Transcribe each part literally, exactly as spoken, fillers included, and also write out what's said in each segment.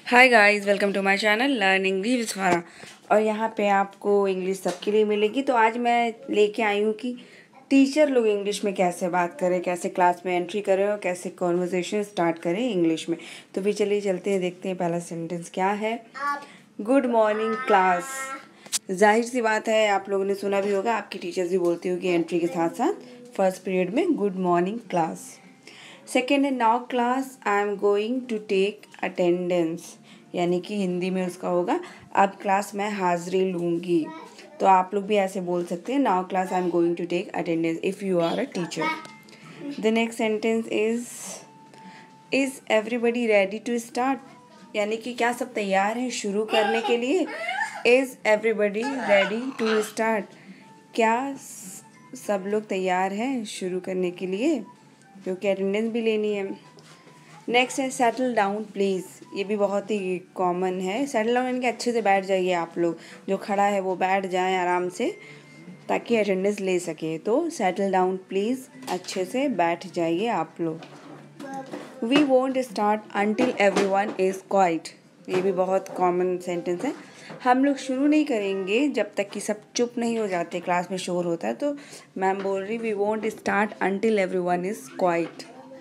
Hi guys, welcome to my channel learn English with Farah. और यहाँ पे आपको इंग्लिश सबके लिए मिलेगी। तो आज मैं लेके आई हूँ कि टीचर लोग इंग्लिश में कैसे बात करें, कैसे क्लास में एंट्री करें और कैसे कॉन्वर्सेशन स्टार्ट करें इंग्लिश में। तो भी चलिए चलते हैं, देखते हैं पहला सेंटेंस क्या है। Good morning class. जाहिर सी बात है, आप लोगों ने सुना भी होगा, आपकी टीचर्स भी बोलती होगी एंट्री के साथ साथ फर्स्ट पीरियड में गुड मॉर्निंग क्लास। सेकेंड है now class I am going to take attendance, यानी कि हिंदी में उसका होगा अब क्लास में हाजिरी लूँगी। तो आप लोग भी ऐसे बोल सकते हैं, now class I am going to take attendance if you are a teacher. The next sentence is is everybody ready to start, यानी कि क्या सब तैयार हैं शुरू करने के लिए। Is everybody ready to start, क्या सब लोग तैयार हैं शुरू करने के लिए, क्योंकि अटेंडेंस भी लेनी है। नेक्स्ट है सेटल डाउन प्लीज़, ये भी बहुत ही कॉमन है। सेटल डाउन यानी कि अच्छे से बैठ जाइए, आप लोग जो खड़ा है वो बैठ जाएं आराम से ताकि अटेंडेंस ले सके। तो सेटल डाउन प्लीज़, अच्छे से बैठ जाइए आप लोग। We won't start until everyone is quiet, ये भी बहुत कॉमन सेंटेंस है। हम लोग शुरू नहीं करेंगे जब तक कि सब चुप नहीं हो जाते, क्लास में शोर होता है। तो मैम बोल रही we won't start until everyone is quiet.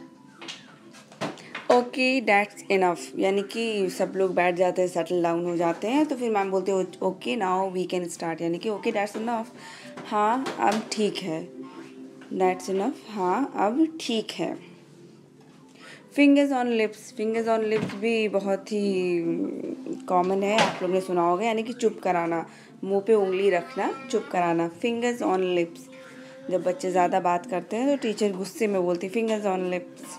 Okay that's enough, यानी कि सब लोग बैठ जाते हैं, सेटल डाउन हो जाते हैं। तो फिर मैम बोलते हैं okay now we can start, यानी कि ओके दैट्स इनफ, हाँ अब ठीक है। दैट्स इनफ, हाँ अब ठीक है। Fingers on lips, fingers on lips भी बहुत ही कॉमन है, आप लोग ने सुना होगा, यानी कि चुप कराना, मुंह पे उंगली रखना, चुप कराना। फिंगर्स ऑन लिप्स, जब बच्चे ज़्यादा बात करते हैं तो टीचर गुस्से में बोलती फिंगर्स ऑन लिप्स।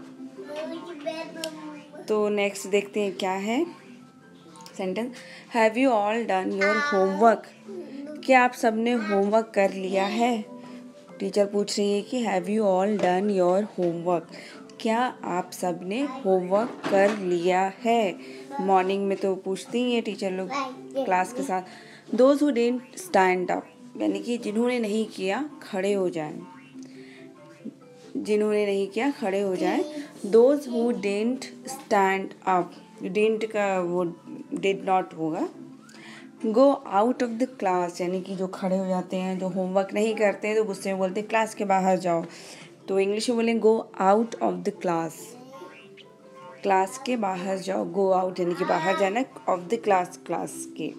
तो नेक्स्ट देखते हैं क्या है sentence. Have you all done your homework, क्या आप सब ने होमवर्क कर लिया है। टीचर पूछ रही है कि have you all done your homework, क्या आप सब ने होमवर्क कर लिया है। मॉर्निंग में तो पूछती ही है टीचर लोग क्लास के साथ। Those who didn't stand up, यानी कि जिन्होंने नहीं किया खड़े हो जाएं, जिन्होंने नहीं किया खड़े हो जाएं। Those who didn't stand up, didn't का वो डिड नॉट होगा। Go out of the class, यानी कि जो खड़े हो जाते हैं, जो होमवर्क नहीं करते हैं तो गुस्से में बोलते हैं क्लास के बाहर जाओ। तो इंग्लिश में बोलेंगे go out of the class, class के बाहर जाओ। गो आउट यानी कि बाहर जाना, ऑफ द क्लास क्लास के।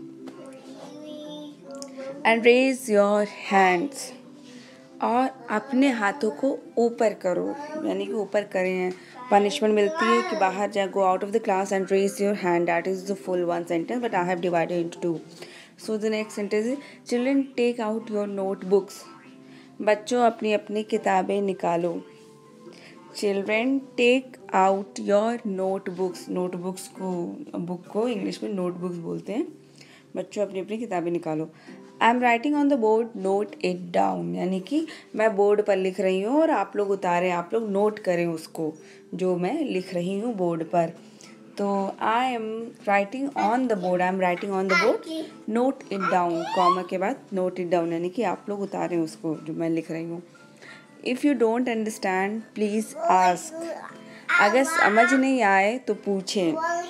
एंड रेज योर हैंड्स, और अपने हाथों को ऊपर करो, यानी कि ऊपर करें। पनिशमेंट मिलती है कि बाहर जाए, go out of the class and raise your hand, that is the full one sentence but I have divided into two. So the next sentence is children take out your notebooks, बच्चों अपनी अपनी किताबें निकालो। चिल्ड्रन take out your नोटबुक्स, notebooks को book को English में नोटबुक्स बोलते हैं। बच्चों अपनी अपनी किताबें निकालो। I am writing on the board note it down, यानी कि मैं बोर्ड पर लिख रही हूँ और आप लोग उतारें, आप लोग नोट करें उसको जो मैं लिख रही हूँ बोर्ड पर। तो I am writing on the board, I am writing on the board note it down, comma के बाद नोट इट डाउन, यानी कि आप लोग उतारें उसको जो मैं लिख रही हूँ। If you don't understand please ask, अगर समझ नहीं आए तो पूछें।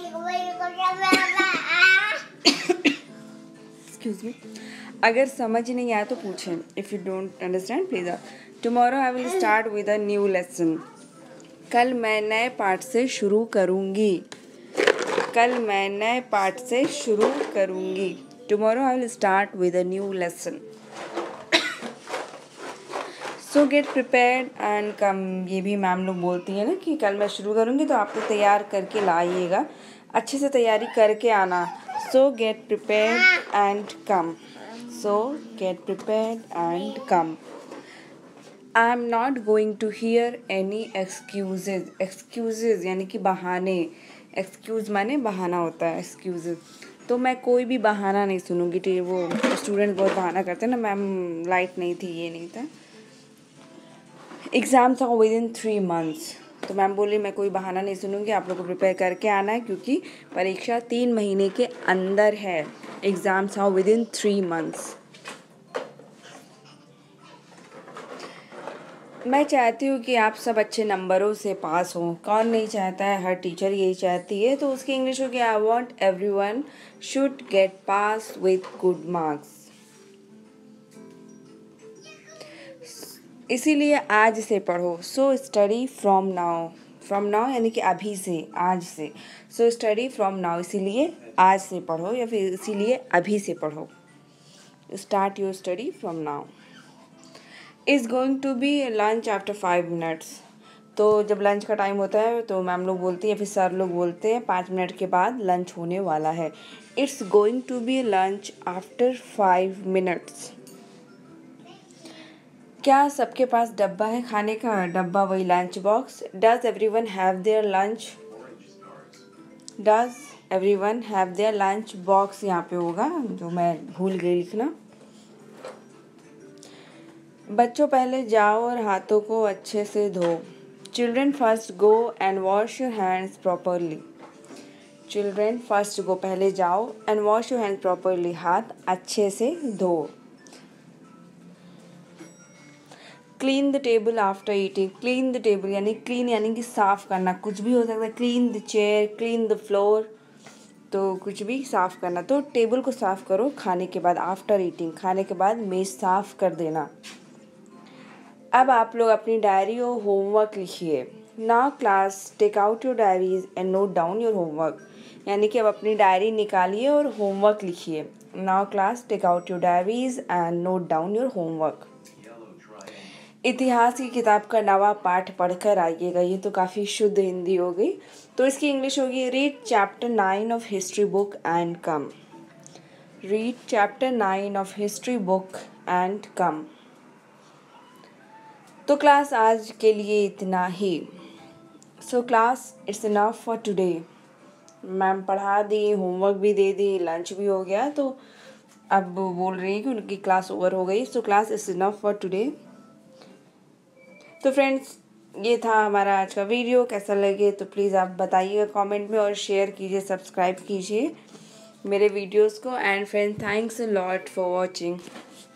एक्सक्यूज मी, अगर समझ नहीं आया तो पूछें। If you don't understand please ask. Tomorrow I will start with a new lesson, कल मैं नए पाठ से शुरू करूँगी, कल मैं नए पाठ से शुरू करूँगी। Tomorrow I will start with a new lesson. So get prepared and come, ये भी मैम लोग बोलती है ना कि कल मैं शुरू करूँगी तो आप लोग तैयार करके लाइएगा, अच्छे से तैयारी करके आना। So get prepared and come, so get prepared and come. I am not going to hear any excuses, excuses यानी कि बहाने, एक्सक्यूज माने बहाना होता है, एक्सक्यूजेज। तो मैं कोई भी बहाना नहीं सुनूंगी। तो वो स्टूडेंट बहुत बहाना करते हैं ना, मैम लाइट नहीं थी, ये नहीं था। Exams are within three months, तो मैम बोली मैं कोई बहाना नहीं सुनूंगी, आप लोग को प्रिपेयर करके आना है क्योंकि परीक्षा तीन महीने के अंदर है। Exams are within three months. मैं चाहती हूँ कि आप सब अच्छे नंबरों से पास हों। कौन नहीं चाहता है, हर टीचर यही चाहती है। तो उसकी इंग्लिश होगी I want every one should get pass with good marks. इसीलिए आज से पढ़ो। So study from now. From now यानी कि अभी से, आज से। सो स्टडी फ्रॉम नाउ, इसीलिए आज से पढ़ो या फिर इसीलिए अभी से पढ़ो। Start your study from now. Is going to be lunch after five minutes. तो जब लंच का टाइम होता है तो मैम लोग बोलती है, फिर सर लोग बोलते हैं पाँच मिनट के बाद लंच होने वाला है। It's going to be lunch after five minutes. क्या सबके पास डब्बा है खाने का? डब्बा वही lunch box. Does every one have their lunch? Does every one have their lunch box यहाँ पे होगा, जो मैं भूल गई लिखना। बच्चों पहले जाओ और हाथों को अच्छे से धो। Children first go and wash your hands properly. Children first go, पहले जाओ, and wash your hands properly, हाथ अच्छे से धो। Clean the table after eating. Clean the table यानी क्लीन यानी कि साफ़ करना, कुछ भी हो सकता है। Clean the chair, clean the floor, तो कुछ भी साफ़ करना। तो टेबल को साफ़ करो खाने के बाद। आफ्टर ईटिंग, खाने के बाद मेज साफ़ कर देना। अब आप लोग अपनी डायरी और होमवर्क लिखिए। Now class take out your diaries and note down your homework. यानी कि अब अपनी डायरी निकालिए और होमवर्क लिखिए। Now class take out your diaries and note down your homework. इतिहास की किताब का नवा पाठ पढ़कर आइएगा। ये तो काफ़ी शुद्ध हिंदी हो गई। तो इसकी इंग्लिश होगी read chapter nine of history book and come. Read chapter nine of history book and come. तो क्लास आज के लिए इतना ही। So class it's enough for today. Ma'am पढ़ा दी, होमवर्क भी दे दी, लंच भी हो गया, तो अब बोल रही है कि उनकी क्लास ओवर हो गई। So class it's enough for today. तो फ्रेंड्स, ये था हमारा आज का वीडियो। कैसा लगे तो प्लीज़ आप बताइएगा कमेंट में, और शेयर कीजिए, सब्सक्राइब कीजिए मेरे वीडियोस को। And friends, thanks a lot for watching.